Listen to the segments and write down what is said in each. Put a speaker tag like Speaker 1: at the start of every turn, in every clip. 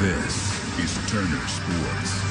Speaker 1: This is Turner Sports.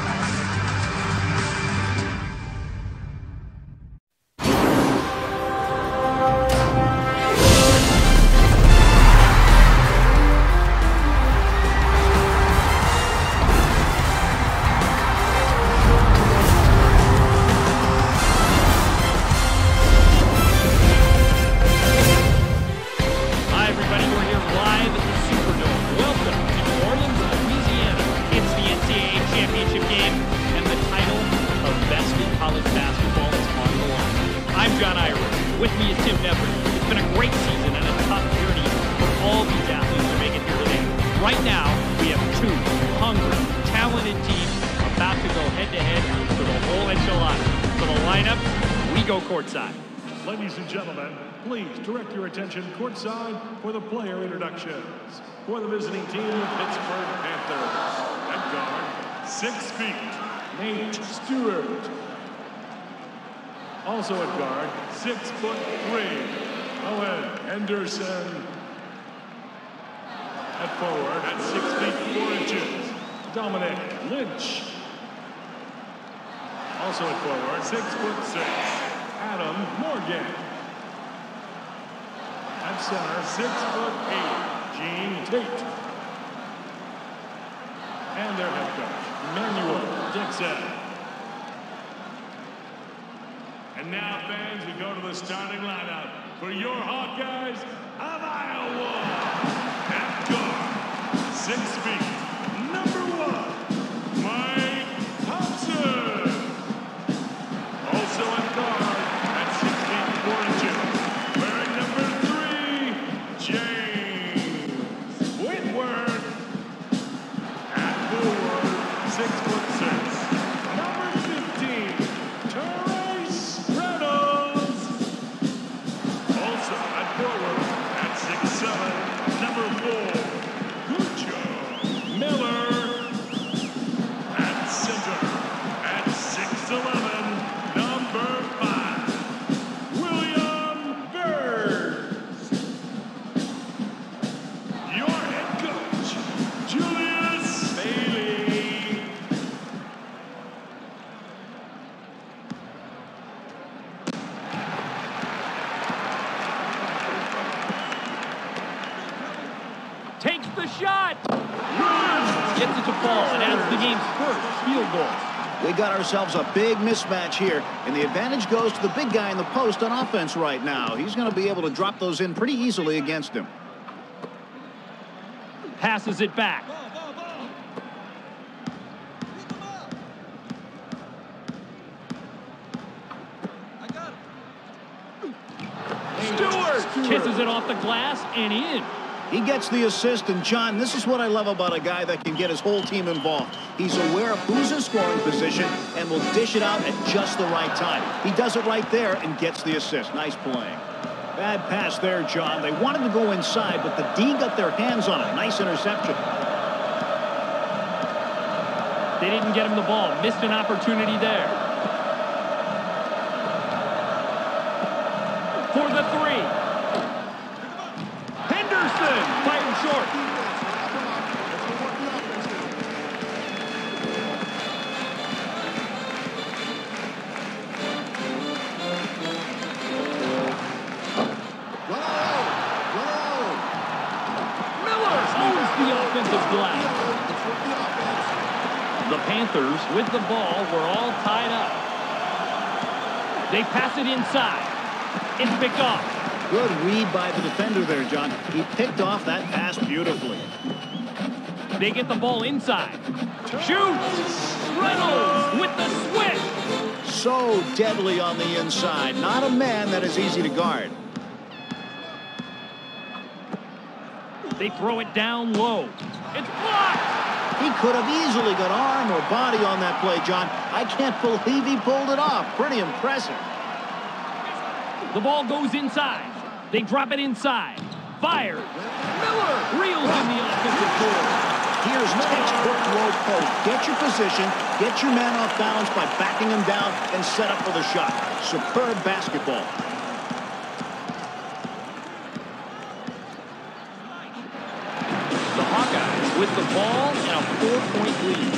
Speaker 2: With me is Tim Never. It's been a great season and a tough journey for all these athletes to make it here today. Right now, we have two hungry, talented teams about to go head-to-head for the whole enchilada. For the lineup, we go courtside.
Speaker 3: Ladies and gentlemen, please direct your attention courtside for the player introductions. For the visiting team, the Pittsburgh Panthers. At guard, 6 feet, Nate Stewart. Also at guard, 6'3", Owen Henderson. At forward, at 6 feet 4 inches, Dominic Lynch. Also at forward, 6'6", Adam Morgan. At center, 6'8", Gene Tate. And their head coach, Manuel Dixon. And now, fans, we go to the starting lineup for your Hawkeyes of Iowa. At guard, 6 feet, number 1, Mike Thompson. Also at guard, at 6 feet 4 inches, wearing number 3, James Whitworth. At forward, 6'6", number 15,
Speaker 2: Takes the shot. Gets it to fall and adds the game's first field goal.
Speaker 4: We got ourselves a big mismatch here, and the advantage goes to the big guy in the post on offense right now. He's going to be able to drop those in pretty easily against him.
Speaker 2: Passes it back. Stewart kisses it off the glass and in.
Speaker 4: He gets the assist, and John, this is what I love about a guy that can get his whole team involved. He's aware of who's in scoring position and will dish it out at just the right time. He does it right there and gets the assist. Nice playing. Bad pass there, John. They wanted to go inside, but the D got their hands on it. Nice interception.
Speaker 2: They didn't get him the ball. Missed an opportunity there. For the 3. Henderson firing short. Miller owns the offensive glass. The Panthers with the ball were all tied up. They pass it inside. It's picked off.
Speaker 4: Good read by the defender there, John. He picked off that pass beautifully.
Speaker 2: They get the ball inside. Shoots! Reynolds with the switch!
Speaker 4: So deadly on the inside. Not a man that is easy to guard.
Speaker 2: They throw it down low. It's blocked!
Speaker 4: He could have easily got arm or body on that play, John. I can't believe he pulled it off. Pretty impressive.
Speaker 2: The ball goes inside. They drop it inside. Fired. Miller reels in the offensive board.
Speaker 4: Here's textbook low post. Get your position, get your man off balance by backing him down and set up for the shot. Superb basketball.
Speaker 2: The Hawkeyes with the ball and a 4-point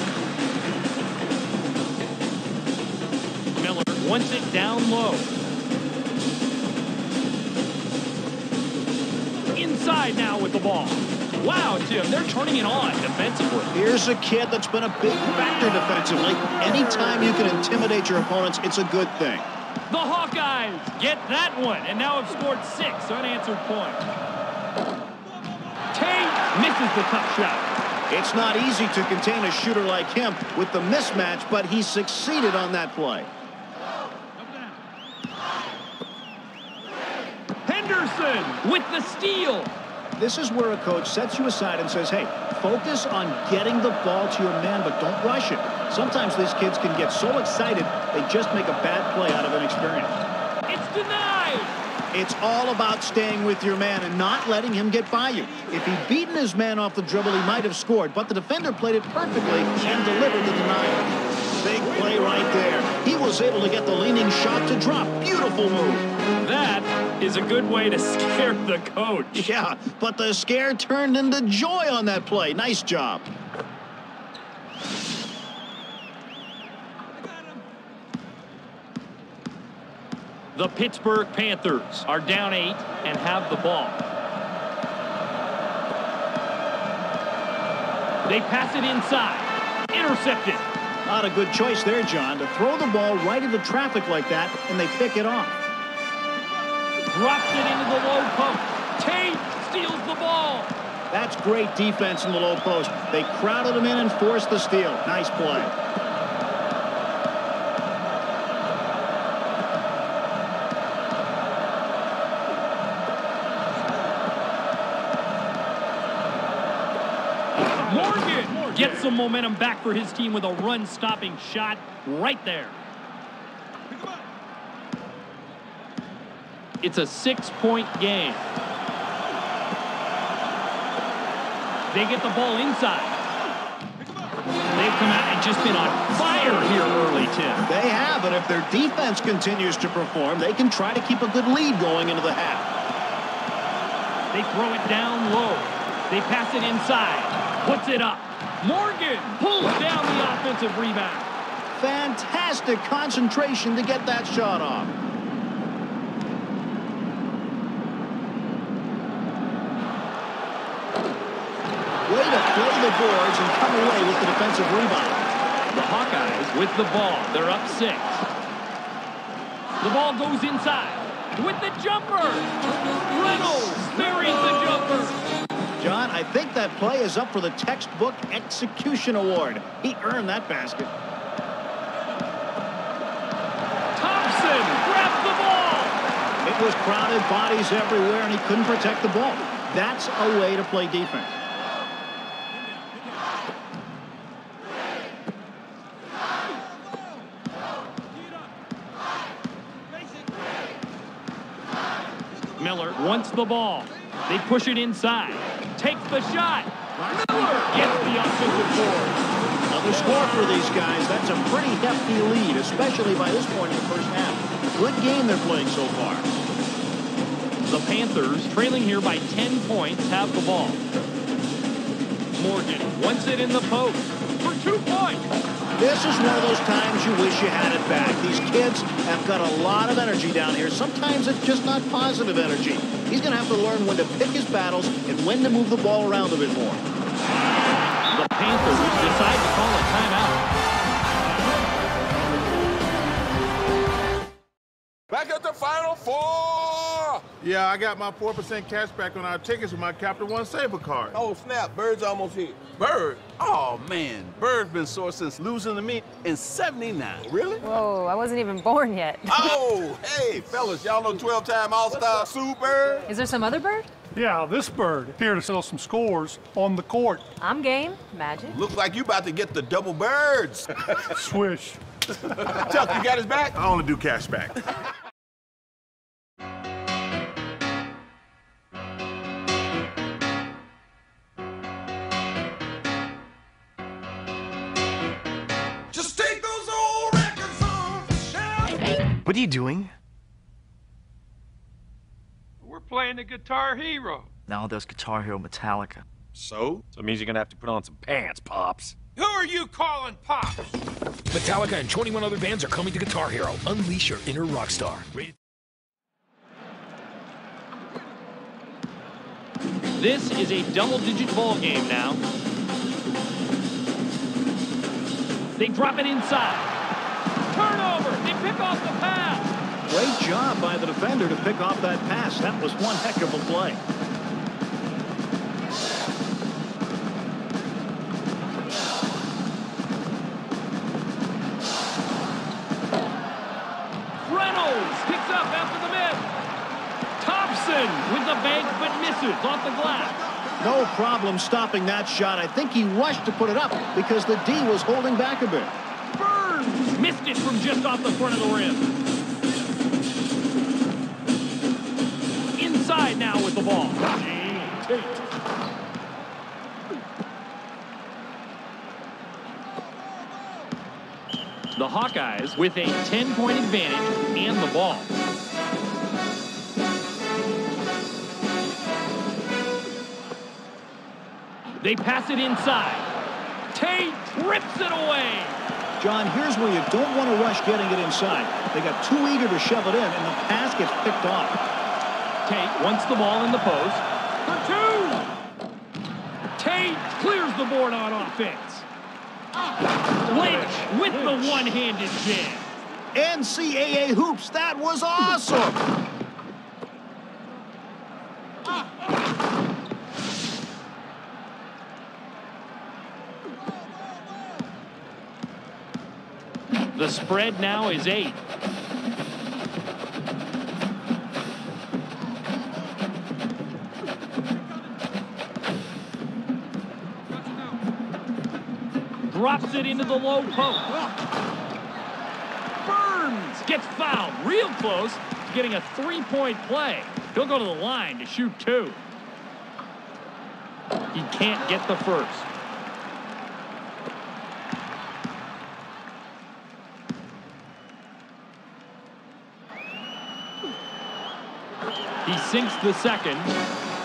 Speaker 2: lead. Miller wants it down low. Inside now with the ball. Wow, Tim, they're turning it on defensively.
Speaker 4: Here's a kid that's been a big factor defensively. Anytime you can intimidate your opponents, it's a good thing.
Speaker 2: The Hawkeyes get that one, and now have scored 6 unanswered points. Tate misses the tough shot.
Speaker 4: It's not easy to contain a shooter like him with the mismatch, but he succeeded on that play.
Speaker 2: Henderson with the steal.
Speaker 4: This is where a coach sets you aside and says, hey, focus on getting the ball to your man, but don't rush it. Sometimes these kids can get so excited, they just make a bad play out of inexperience.
Speaker 2: It's denied.
Speaker 4: It's all about staying with your man and not letting him get by you. If he'd beaten his man off the dribble, he might have scored, but the defender played it perfectly and delivered the denial. Big play right there. He was able to get the leaning shot to drop. Beautiful move.
Speaker 2: That is a good way to scare the coach.
Speaker 4: Yeah, but the scare turned into joy on that play. Nice job.
Speaker 2: The Pittsburgh Panthers are down 8 and have the ball. They pass it inside. Intercepted.
Speaker 4: Not a good choice there, John, to throw the ball right into traffic like that, and they pick it off.
Speaker 2: Drops it into the low post. Tate steals the ball.
Speaker 4: That's great defense in the low post. They crowded him in and forced the steal. Nice play.
Speaker 2: Morgan gets some momentum back for his team with a run-stopping shot right there. It's a 6-point game. They get the ball inside. They've come out and just been on fire here early, Tim.
Speaker 4: They have, and if their defense continues to perform, they can try to keep a good lead going into the half.
Speaker 2: They throw it down low. They pass it inside. Puts it up. Morgan pulls down the offensive rebound.
Speaker 4: Fantastic concentration to get that shot off. Way to play the boards and come away with the defensive rebound.
Speaker 2: The Hawkeyes with the ball. They're up 6. The ball goes inside with the jumper. Reynolds buries the jumper.
Speaker 4: John, I think that play is up for the textbook execution award. He earned that basket.
Speaker 2: Thompson grabs the ball.
Speaker 4: It was crowded, bodies everywhere, and he couldn't protect the ball. That's a way to play defense.
Speaker 2: Miller wants the ball. They push it inside. Takes the shot. Miller gets the offensive board.
Speaker 4: Another score for these guys. That's a pretty hefty lead, especially by this point in the first half. Good game they're playing so far.
Speaker 2: The Panthers, trailing here by 10 points, have the ball. Morgan wants it in the post for 2 points.
Speaker 4: This is one of those times you wish you had it back. These kids have got a lot of energy down here. Sometimes it's just not positive energy. He's going to have to learn when to pick his battles and when to move the ball around a bit more.
Speaker 2: The Panthers decide to call a timeout.
Speaker 5: Back at the Final Four!
Speaker 6: Yeah, I got my 4% cash back on our tickets with my Capital One Saver card.
Speaker 5: Oh, snap. Bird's almost here. Bird? Oh, man. Bird's been sore since losing to me in '79. Really?
Speaker 7: Whoa, I wasn't even born yet.
Speaker 5: Oh, hey, fellas, y'all know 12-time All-Star Sue Bird?
Speaker 7: Is there some other bird?
Speaker 8: Yeah, this bird here to settle some scores on the court.
Speaker 7: I'm game. Magic.
Speaker 5: Looks like you about to get the double birds.
Speaker 8: Swish.
Speaker 5: Chuck, you got his back?
Speaker 6: I only do cash back.
Speaker 5: Just take those old records off the shelf.
Speaker 9: What are you doing?
Speaker 10: We're playing the Guitar Hero.
Speaker 9: No, that's Guitar Hero Metallica. So?
Speaker 10: So it means you're going to have to put on some pants, Pops.
Speaker 9: Who are you calling Pops?
Speaker 11: Metallica and 21 other bands are coming to Guitar Hero. Unleash your inner rock star.
Speaker 2: This is a double-digit ball game now. They drop it inside. Turnover. They pick off the pass.
Speaker 4: Great job by the defender to pick off that pass. That was one heck of a play.
Speaker 2: Reynolds picks up after the miss. Thompson with the bank but misses off the glass.
Speaker 4: No problem stopping that shot. I think he rushed to put it up because the D was holding back a bit.
Speaker 2: Burns missed it from just off the front of the rim. Inside now with the ball. The Hawkeyes with a 10-point advantage and the ball. They pass it inside. Tate rips it away.
Speaker 4: John, here's where you don't want to rush getting it inside. They got too eager to shove it in, and the pass gets picked off.
Speaker 2: Tate wants the ball in the post. For two. Tate clears the board on offense. Lynch with the one-handed jam.
Speaker 4: NCAA hoops. That was awesome.
Speaker 2: The spread now is 8. Drops it into the low post. Burns gets fouled real close to getting a 3-point play. He'll go to the line to shoot 2. He can't get the first. He sinks the second.
Speaker 3: 2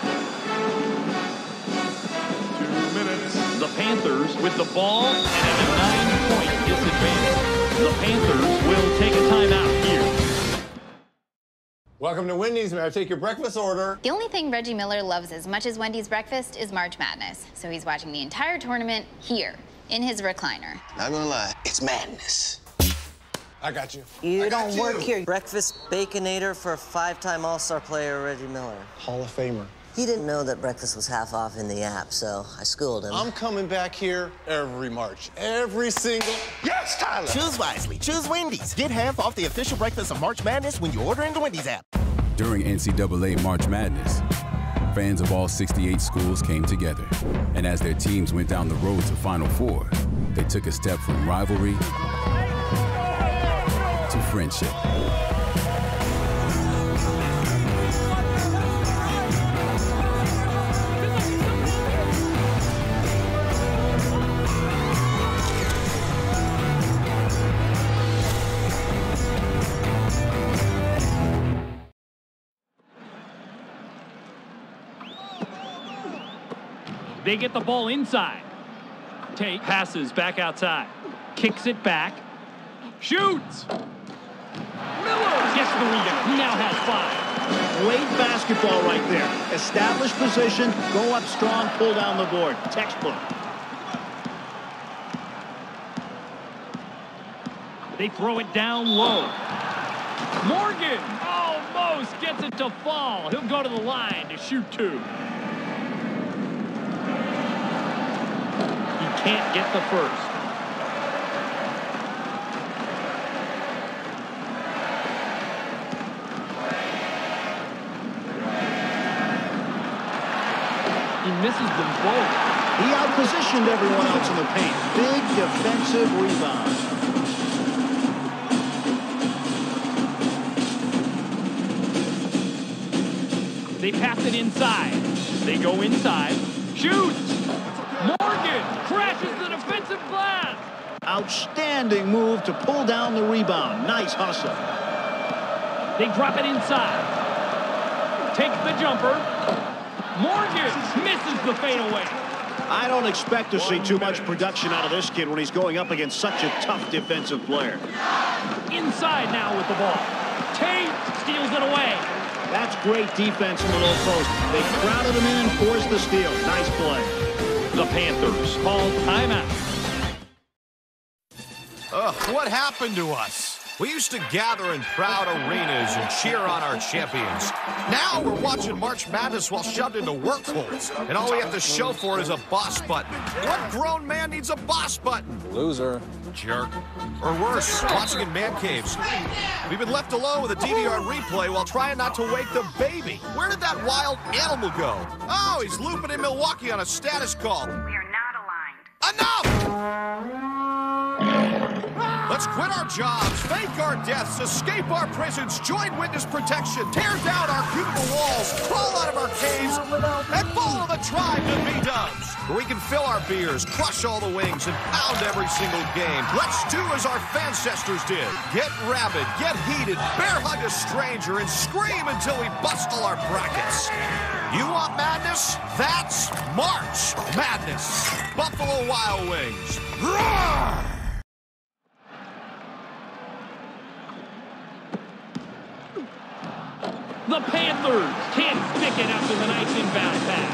Speaker 3: minutes.
Speaker 2: The Panthers with the ball and at a 9-point disadvantage. The Panthers will take a timeout here.
Speaker 12: Welcome to Wendy's. May I take your breakfast order?
Speaker 13: The only thing Reggie Miller loves as much as Wendy's breakfast is March Madness. So he's watching the entire tournament here in his recliner.
Speaker 14: Not gonna lie, it's madness.
Speaker 12: I got you.
Speaker 15: You don't work here. Breakfast Baconator for 5-time All-Star player Reggie Miller.
Speaker 12: Hall of Famer.
Speaker 15: He didn't know that breakfast was half off in the app, so I schooled him.
Speaker 12: I'm coming back here every March. Every single...
Speaker 14: Yes, Tyler!
Speaker 16: Choose wisely. Choose Wendy's. Get half off the official breakfast of March Madness when you order in the Wendy's app.
Speaker 1: During NCAA March Madness, fans of all 68 schools came together. And as their teams went down the road to Final Four, they took a step from rivalry to friendship.
Speaker 2: They get the ball inside. Tate passes back outside. Kicks it back. Shoots! Miller gets the rebound. He now has 5.
Speaker 4: Great basketball right there. Establish position, go up strong, pull down the board. Textbook.
Speaker 2: They throw it down low. Morgan almost gets it to fall. He'll go to the line to shoot 2. He can't get the first. He misses them both.
Speaker 4: He outpositioned everyone else in the paint. Big defensive rebound.
Speaker 2: They pass it inside. They go inside. Shoots! Morgan crashes the defensive glass.
Speaker 4: Outstanding move to pull down the rebound. Nice hustle.
Speaker 2: They drop it inside. Takes the jumper. Morgan misses the fadeaway.
Speaker 4: I don't expect to see too much production out of this kid when he's going up against such a tough defensive player.
Speaker 2: Inside now with the ball. Tate steals it away.
Speaker 4: That's great defense in the low post. They crowded him in and forced the steal. Nice play.
Speaker 2: The Panthers call timeout.
Speaker 17: What happened to us? We used to gather in proud arenas and cheer on our champions. Now we're watching March Madness while shoved into work holes, and all we have to show for it is a boss button. What grown man needs a boss button?
Speaker 12: Loser.
Speaker 17: Jerk. Or worse, watching in man caves. We've been left alone with a DVR replay while trying not to wake the baby. Where did that wild animal go? Oh, he's looping in Milwaukee on a status call.
Speaker 18: We are not aligned.
Speaker 17: Enough! Let's quit our jobs, fake our deaths, escape our prisons, join witness protection, tear down our cubicle walls, crawl out of our caves, and follow the tribe to B-dubs, where we can fill our beers, crush all the wings, and pound every single game. Let's do as our ancestors did. Get rabid, get heated, bear hug a stranger, and scream until we bust all our brackets. You want madness? That's March Madness. Buffalo Wild Wings. Roar!
Speaker 2: The Panthers can't stick it after the nice inbound pass.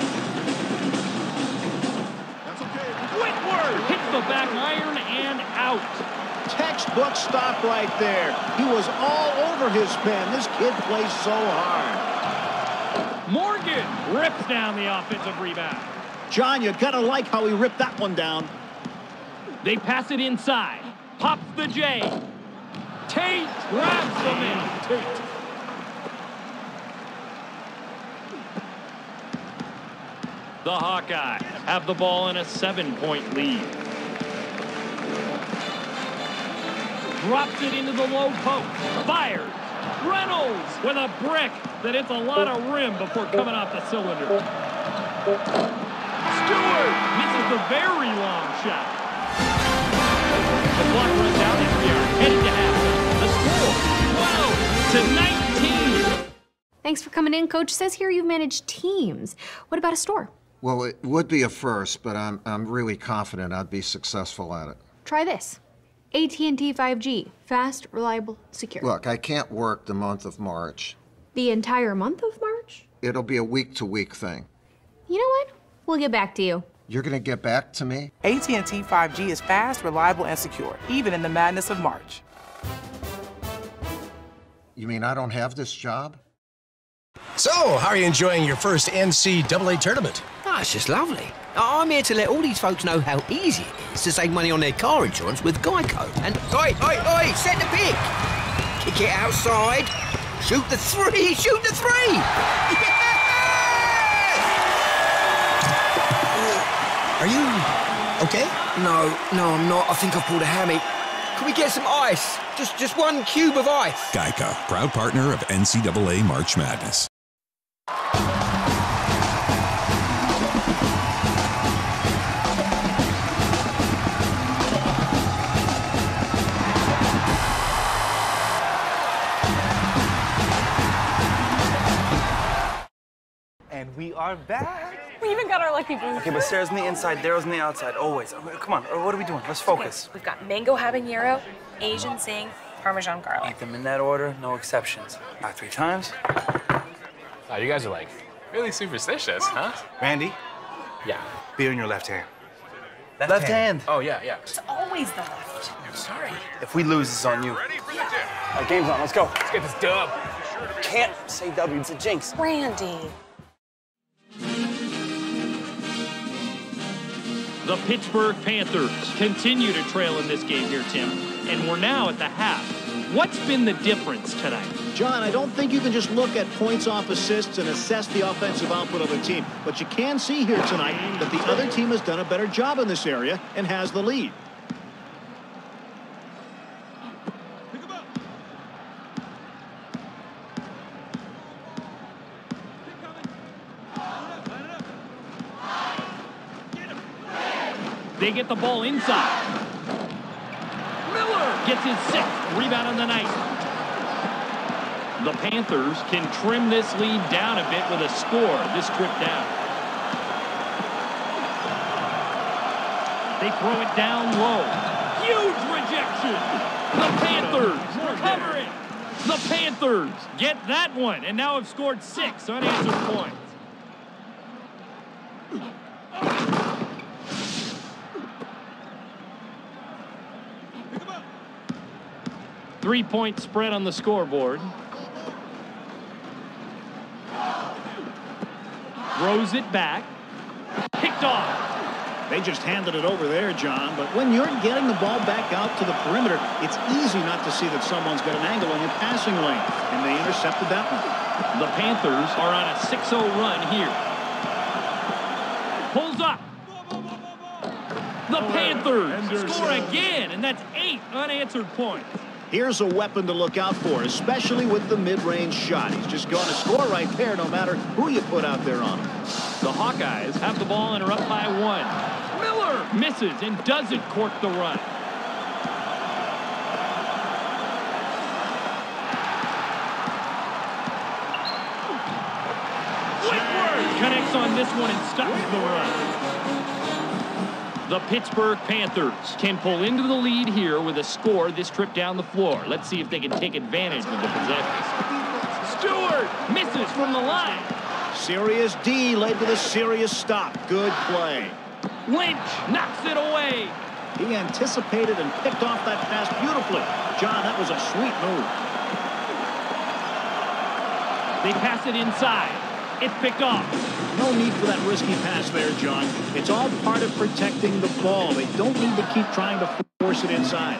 Speaker 6: That's okay.
Speaker 2: Whitworth hits the back iron and out.
Speaker 4: Textbook stop right there. He was all over his pen. This kid plays so hard.
Speaker 2: Morgan rips down the offensive rebound.
Speaker 4: John, you gotta like how he ripped that one down.
Speaker 2: They pass it inside. Pops the J. Tate grabs the man. Tate. The Hawkeyes have the ball in a 7-point lead. Drops it into the low post. Fires. Reynolds with a brick that hits a lot of rim before coming off the cylinder. Stewart misses the very long shot. The clock runs out and we are headed to halftime. The score, 12-19.
Speaker 19: Thanks for coming in. Coach says here you've managed teams. What about a store?
Speaker 20: Well, it would be a first, but I'm really confident I'd be successful at it.
Speaker 19: Try this. AT&T 5G. Fast, reliable, secure.
Speaker 20: Look, I can't work the month of March.
Speaker 19: The entire month of March?
Speaker 20: It'll be a week-to-week thing.
Speaker 19: You know what? We'll get back to you.
Speaker 20: You're gonna get back to me?
Speaker 21: AT&T 5G is fast, reliable, and secure, even in the madness of March.
Speaker 20: You mean I don't have this job?
Speaker 22: So, how are you enjoying your first NCAA tournament?
Speaker 23: Oh, it's just lovely. I'm here to let all these folks know how easy it is to save money on their car insurance with Geico. And, oi, set the pick! Kick it outside. Shoot the three! Shoot the three! Yes!
Speaker 22: Are you okay?
Speaker 23: No, I'm not. I think I've pulled a hammy. Can we get some ice? Just one cube of ice.
Speaker 24: Geico, proud partner of NCAA March Madness.
Speaker 25: And we are back.
Speaker 7: We even got our lucky boots.
Speaker 25: Okay, but Sarah's on the inside, Daryl's on the outside, always. Come on, what are we doing? Let's focus.
Speaker 7: Okay, we've got mango habanero, Asian sing, Parmesan garlic.
Speaker 25: Eat them in that order, no exceptions. Not 3 times.
Speaker 26: Oh, you guys are like really superstitious, huh?
Speaker 25: Randy?
Speaker 26: Yeah.
Speaker 25: Beer in your left hand. Left hand.
Speaker 26: Oh, yeah.
Speaker 7: It's always the left.
Speaker 26: I'm sorry.
Speaker 25: If we lose, it's on you. All right, game's on, let's go.
Speaker 26: Let's get this dub.
Speaker 25: Can't say W, it's a jinx.
Speaker 7: Randy.
Speaker 2: The Pittsburgh Panthers continue to trail in this game here, Tim. And we're now at the half. What's been the difference tonight?
Speaker 4: John, I don't think you can just look at points off assists and assess the offensive output of a team. But you can see here tonight that the other team has done a better job in this area and has the lead.
Speaker 2: They get the ball inside. Miller gets his 6th rebound on the night. The Panthers can trim this lead down a bit with a score this trip down. They throw it down low. Huge rejection. The Panthers recover it. The Panthers get that one and now have scored 6 unanswered points. Three-point spread on the scoreboard. Throws it back. Picked off.
Speaker 4: They just handed it over there, John. But when you're getting the ball back out to the perimeter, it's easy not to see that someone's got an angle on your passing lane. And they intercepted that one.
Speaker 2: The Panthers are on a 6-0 run here. Pulls up. The Panthers score again, and that's 8 unanswered points.
Speaker 4: Here's a weapon to look out for, especially with the mid-range shot. He's just going to score right there no matter who you put out there on him.
Speaker 2: The Hawkeyes have the ball and are up by 1. Miller misses and doesn't cork the run. Whitworth connects on this one and stops the run. The Pittsburgh Panthers can pull into the lead here with a score this trip down the floor. Let's see if they can take advantage of the possession. Stewart misses from the line.
Speaker 4: Serious D led to the serious stop. Good play.
Speaker 2: Lynch knocks it away.
Speaker 4: He anticipated and picked off that pass beautifully. John, that was a sweet move.
Speaker 2: They pass it inside. It's picked off.
Speaker 4: No need for that risky pass there, John. It's all part of protecting the ball. They don't need to keep trying to force it inside.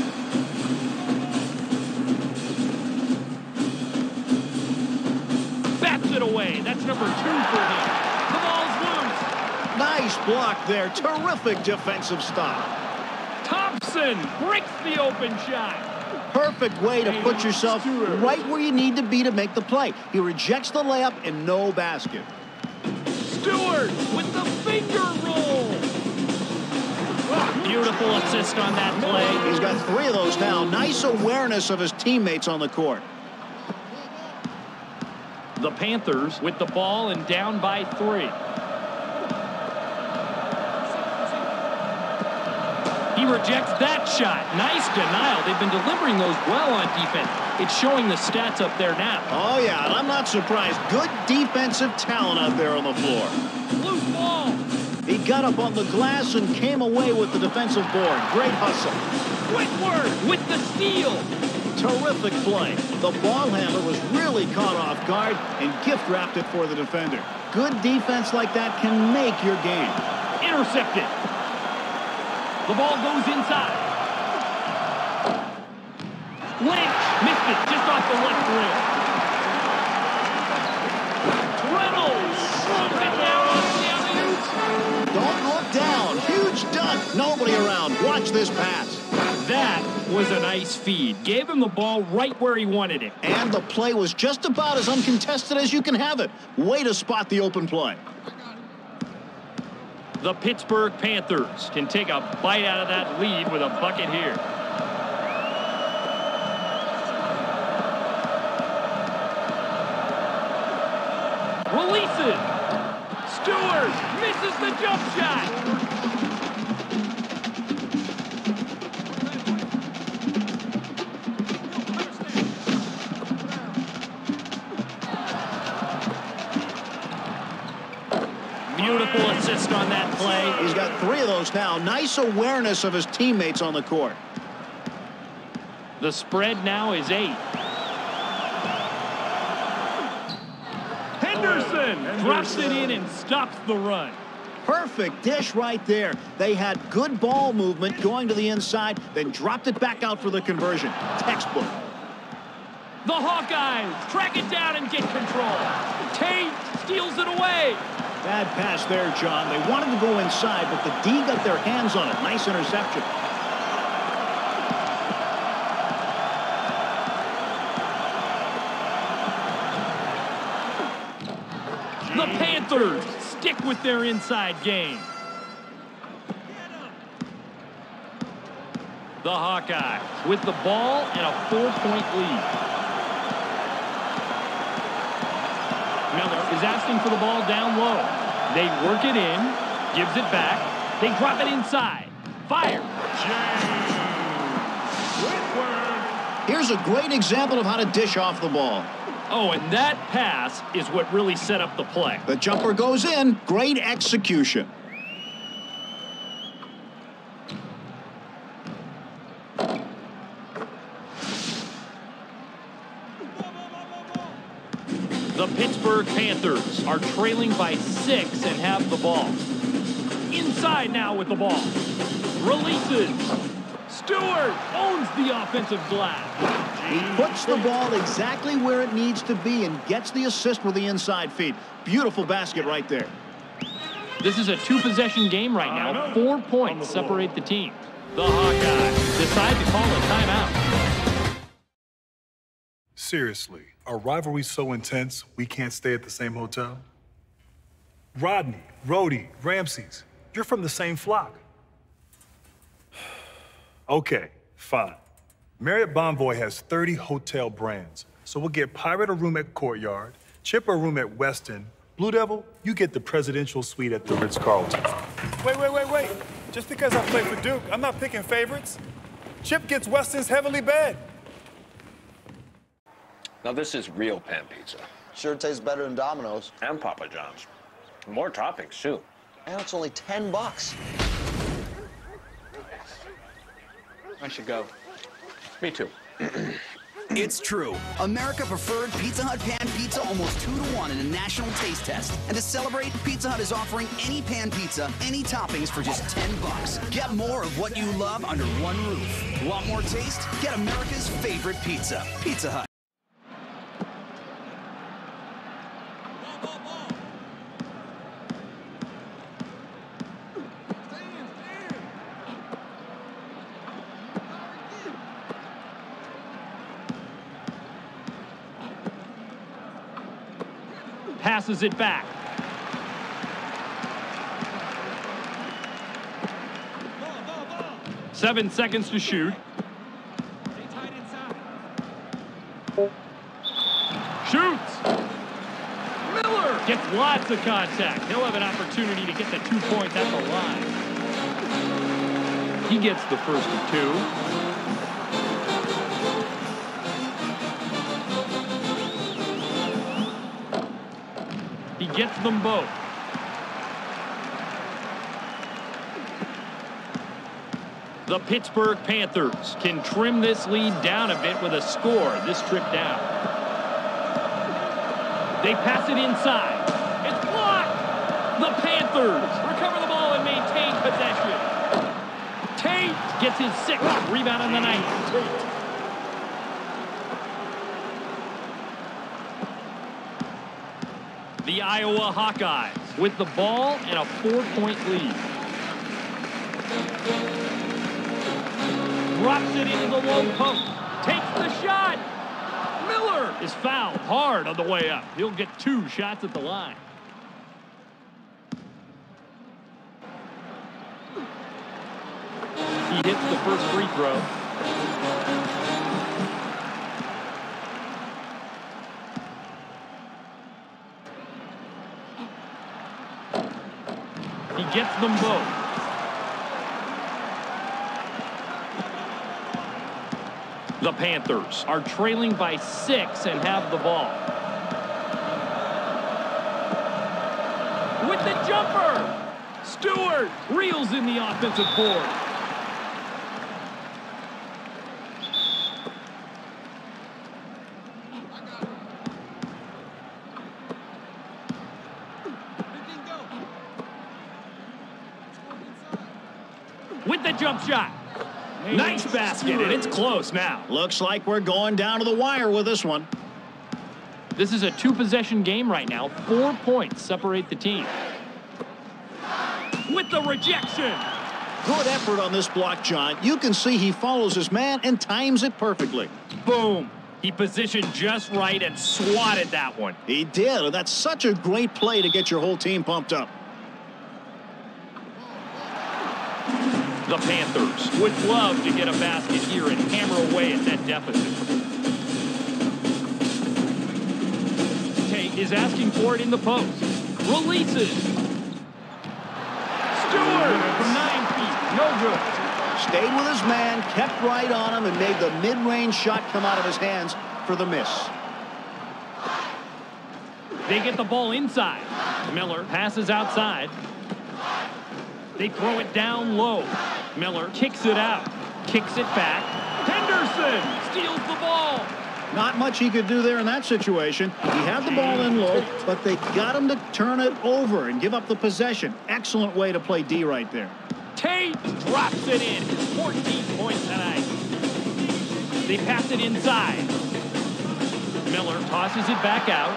Speaker 2: Bats it away. That's number 2 for him. The ball's loose.
Speaker 4: Nice block there. Terrific defensive stop.
Speaker 2: Thompson breaks the open shot.
Speaker 4: Perfect way to put yourself right where you need to be to make the play. He rejects the layup and no basket.
Speaker 2: Stewart with the finger roll. Beautiful assist on that play.
Speaker 4: He's got 3 of those now. Nice awareness of his teammates on the court.
Speaker 2: The Panthers with the ball and down by 3. He rejects that shot. Nice denial. They've been delivering those well on defense. It's showing the stats up there now.
Speaker 4: Oh, yeah, and I'm not surprised. Good defensive talent out there on the floor.
Speaker 2: Loose ball.
Speaker 4: He got up on the glass and came away with the defensive board. Great hustle.
Speaker 2: Whitworth with the steal.
Speaker 4: Terrific play. The ball handler was really caught off guard and gift-wrapped it for the defender. Good defense like that can make your game.
Speaker 2: Intercepted. The ball goes inside. Lynch missed it just off the left rim. Reynolds throws it down on the alley-oop.
Speaker 4: Don't look down. Huge dunk. Nobody around. Watch this pass.
Speaker 2: That was a nice feed. Gave him the ball right where he wanted it.
Speaker 4: And the play was just about as uncontested as you can have it. Way to spot the open play.
Speaker 2: The Pittsburgh Panthers can take a bite out of that lead with a bucket here. Releases. Stewart misses the jump shot. Beautiful assist on that play.
Speaker 4: He's got 3 of those now. Nice awareness of his teammates on the court.
Speaker 2: The spread now is 8. Henderson drops it in and stops the run.
Speaker 4: Perfect dish right there. They had good ball movement going to the inside, then dropped it back out for the conversion. Textbook.
Speaker 2: The Hawkeyes track it down and get control. Tate steals it away.
Speaker 4: Bad pass there, John. They wanted to go inside, but the D got their hands on it. Nice interception.
Speaker 2: The Panthers stick with their inside game. The Hawkeyes with the ball and a 4-point lead. is asking for the ball down low. They work it in, gives it back. They drop it inside. Fire.
Speaker 4: Here's a great example of how to dish off the ball.
Speaker 2: Oh, and that pass is what really set up the play.
Speaker 4: The jumper goes in. Great execution.
Speaker 2: The Pittsburgh Panthers are trailing by 6 and have the ball. Inside now with the ball. Releases. Stewart owns the offensive glass.
Speaker 4: He puts the ball exactly where it needs to be and gets the assist with the inside feed. Beautiful basket right there.
Speaker 2: This is a 2-possession game right now. 4 points separate the teams. The Hawkeyes decide to call a timeout.
Speaker 3: Seriously, are rivalries so intense we can't stay at the same hotel? Rodney, Rhodey, Ramses, you're from the same flock. Okay, fine. Marriott Bonvoy has 30 hotel brands, so we'll get Pirate a room at Courtyard, Chip a room at Westin, Blue Devil, you get the presidential suite at the Ritz-Carlton. Wait. Just because I play for Duke, I'm not picking favorites. Chip gets Westin's heavenly bed.
Speaker 5: Now this is real pan pizza.
Speaker 8: Sure tastes better than Domino's.
Speaker 5: And Papa John's. More toppings, too.
Speaker 8: And it's only $10.
Speaker 5: I should go. Me too.
Speaker 9: It's true. America preferred Pizza Hut pan pizza almost 2-to-1 in a national taste test. And to celebrate, Pizza Hut is offering any pan pizza, any toppings for just $10. Get more of what you love under one roof. Want more taste? Get America's favorite pizza. Pizza Hut.
Speaker 2: Passes it back. Ball. 7 seconds to shoot. Shoots. Miller gets lots of contact. He'll have an opportunity to get the 2 points at the line. He gets the first of 2. He gets them both. The Pittsburgh Panthers can trim this lead down a bit with a score this trip down. They pass it inside. It's blocked. The Panthers recover the ball and maintain possession. Tate gets his 6th rebound on the night. The Iowa Hawkeyes with the ball and a 4-point lead. Drops it into the low post. Takes the shot. Miller is fouled hard on the way up. He'll get 2 shots at the line. He hits the first free throw. He gets them both. The Panthers are trailing by 6 and have the ball. With the jumper, Stewart reels in the offensive board. With the jump shot. Nice basket, and it's close now.
Speaker 4: Looks like we're going down to the wire with this one.
Speaker 2: This is a 2-possession game right now. 4 points separate the team. With the rejection.
Speaker 4: Good effort on this block, John. You can see he follows his man and times it perfectly.
Speaker 2: Boom. He positioned just right and swatted that one.
Speaker 4: He did, and that's such a great play to get your whole team pumped up.
Speaker 2: The Panthers would love to get a basket here and hammer away at that deficit. Tate is asking for it in the post. Releases. Stewart from 9 feet. No good.
Speaker 4: Stayed with his man, kept right on him, and made the mid-range shot come out of his hands for the miss.
Speaker 2: They get the ball inside. Miller passes outside. They throw it down low. Miller kicks it out. Kicks it back. Henderson steals the ball.
Speaker 4: Not much he could do there in that situation. He had the ball in low, but they got him to turn it over and give up the possession. Excellent way to play D right there.
Speaker 2: Tate drops it in. 14 points tonight. They pass it inside. Miller tosses it back out.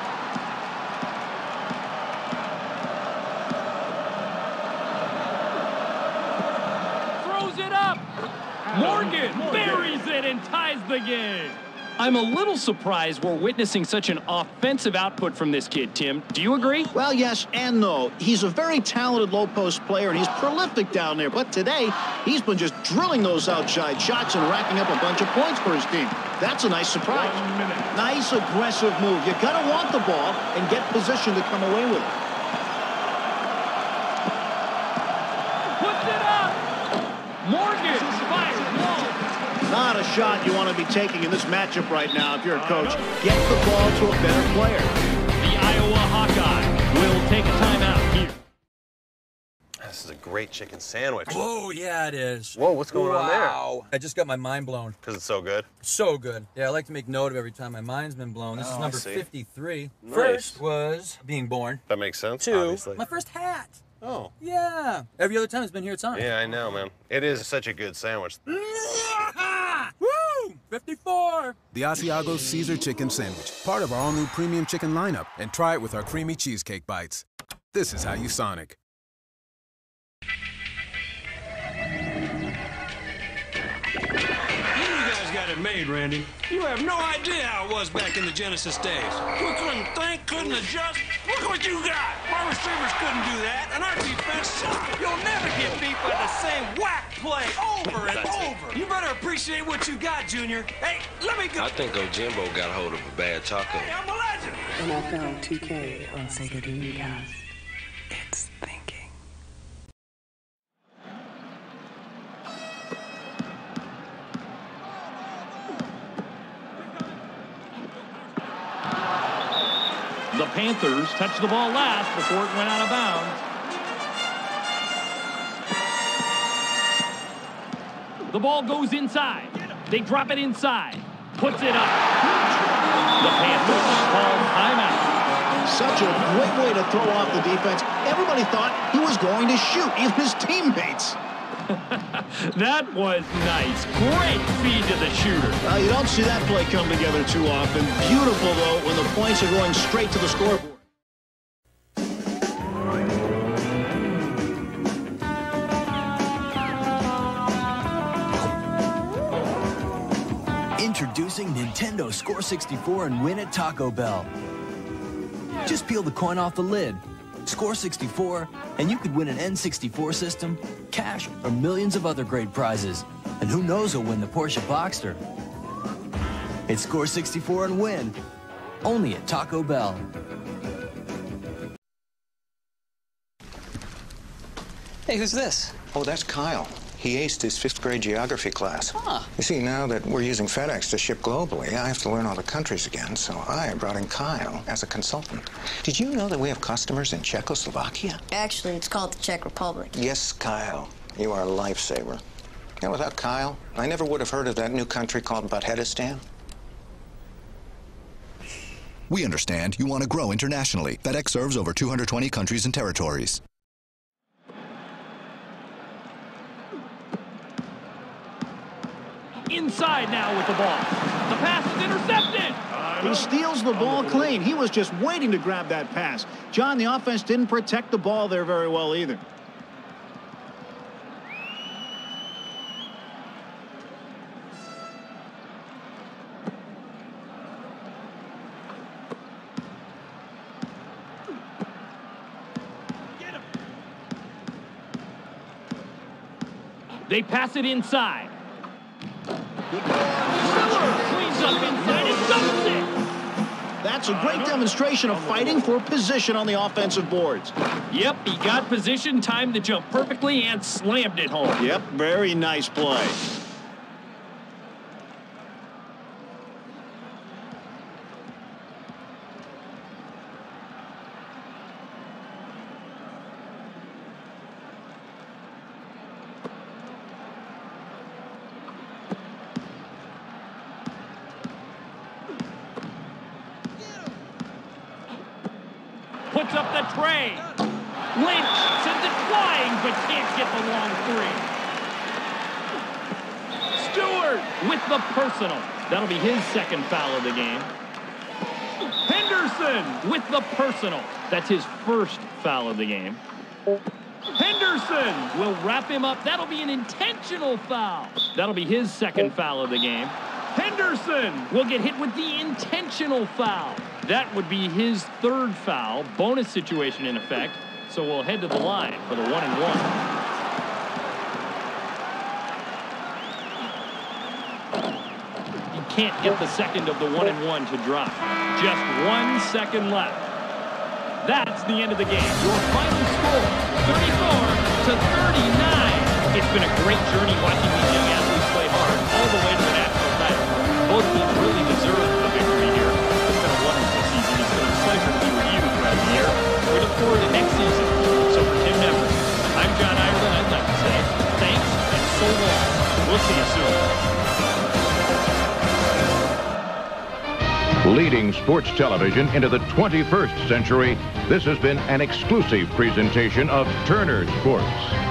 Speaker 2: Throws it up. Morgan buries it and ties the game. I'm a little surprised we're witnessing such an offensive output from this kid, Tim. Do you agree?
Speaker 4: Well, yes and no. He's a very talented low-post player, and he's prolific down there. But today, he's been just drilling those outside shots and racking up a bunch of points for his team. That's a nice surprise. Nice, aggressive move. You got to want the ball and get position to come away with it.
Speaker 2: Puts it up. Morgan fires long.
Speaker 4: Not a shot you want to be taking in this matchup right now if you're a coach. Get the ball to a better player.
Speaker 2: The Iowa Hawkeye will take a timeout here.
Speaker 10: This is a great chicken sandwich.
Speaker 11: Whoa, yeah, it is.
Speaker 10: Whoa, what's going on there?
Speaker 11: Wow. I just got my mind blown.
Speaker 10: Because it's so good?
Speaker 11: So good. Yeah, I like to make note of every time my mind's been blown. This is number 53.
Speaker 10: Nice.
Speaker 11: First was being born.
Speaker 10: That makes sense,
Speaker 11: 2,
Speaker 10: obviously.
Speaker 11: my first hat.
Speaker 10: Oh.
Speaker 11: Yeah. Every other time it's been here, it's on.
Speaker 10: Yeah, I know, man. It is such a good sandwich.
Speaker 11: Woo! 54!
Speaker 1: The Asiago Caesar Chicken Sandwich, part of our all-new premium chicken lineup. And try it with our creamy cheesecake bites. This is how you Sonic.
Speaker 13: Got it made, Randy. You have no idea how it was back in the Genesis days. We couldn't think, couldn't adjust. Look what you got. My receivers couldn't do that, and our defense sucked. You'll never get beat by the same whack play over and over. You better appreciate what you got, Junior. Hey, let me go.
Speaker 14: I think Ojimbo got a hold of a bad taco.
Speaker 13: Hey, I'm a legend.
Speaker 15: And I found 2K on Sega Dreamcast. It's thinking.
Speaker 2: The Panthers touched the ball last before it went out of bounds. The ball goes inside. They drop it inside. Puts it up. The Panthers call timeout.
Speaker 4: Such a great way to throw off the defense. Everybody thought he was going to shoot, even his teammates.
Speaker 2: That was nice. Great feed to the shooter.
Speaker 4: You don't see that play come together too often. Beautiful, though, when the points are going straight to the scoreboard.
Speaker 16: Introducing Nintendo Score 64 and win at Taco Bell. Just peel the coin off the lid. Score 64, and you could win an N64 system, cash, or millions of other great prizes. And who knows who'll win the Porsche Boxster. It's Score 64 and win, only at Taco Bell.
Speaker 27: Hey, who's this?
Speaker 28: Oh, that's Kyle. He aced his 5th grade geography class.
Speaker 27: Huh.
Speaker 28: You see, now that we're using FedEx to ship globally, I have to learn all the countries again, so I brought in Kyle as a consultant. Did you know that we have customers in Czechoslovakia?
Speaker 29: Actually, it's called the Czech Republic.
Speaker 28: Yes, Kyle. You are a lifesaver. You know, without Kyle, I never would have heard of that new country called Buttheadistan.
Speaker 30: We understand you want to grow internationally. FedEx serves over 220 countries and territories.
Speaker 2: Inside now with the ball. The pass is intercepted.
Speaker 4: He steals the ball clean. He was just waiting to grab that pass. John, the offense didn't protect the ball there very well either.
Speaker 2: They pass it inside. Miller cleans up inside and dumps it.
Speaker 4: That's It's a great demonstration of fighting for position on the offensive boards.
Speaker 2: Yep, he got position, timed the jump perfectly, and slammed it home.
Speaker 4: Yep, very nice play.
Speaker 2: Puts up the tray. Lynch sends it flying, but can't get the long three. Stewart with the personal. That'll be his second foul of the game. Henderson with the personal. That's his first foul of the game. Henderson will wrap him up. That'll be an intentional foul. That'll be his second foul of the game. Henderson will get hit with the intentional foul. That would be his third foul. Bonus situation in effect. So we'll head to the line for the 1-and-1. He can't get the second of the 1-and-1 to drop. Just 1 second left. That's the end of the game. Your final score, 34-39. It's been a great journey watching these young athletes play hard all the way to the national title. Both teams really deserve the victory here. It's been a wonderful season. It's been a pleasure to be with you throughout the year. We look forward to next season. So for Tim Nevers, I'm John Ireland. I'd like to say thanks and so long. We'll see you soon.
Speaker 6: Leading sports television into the 21st century, this has been an exclusive presentation of Turner Sports.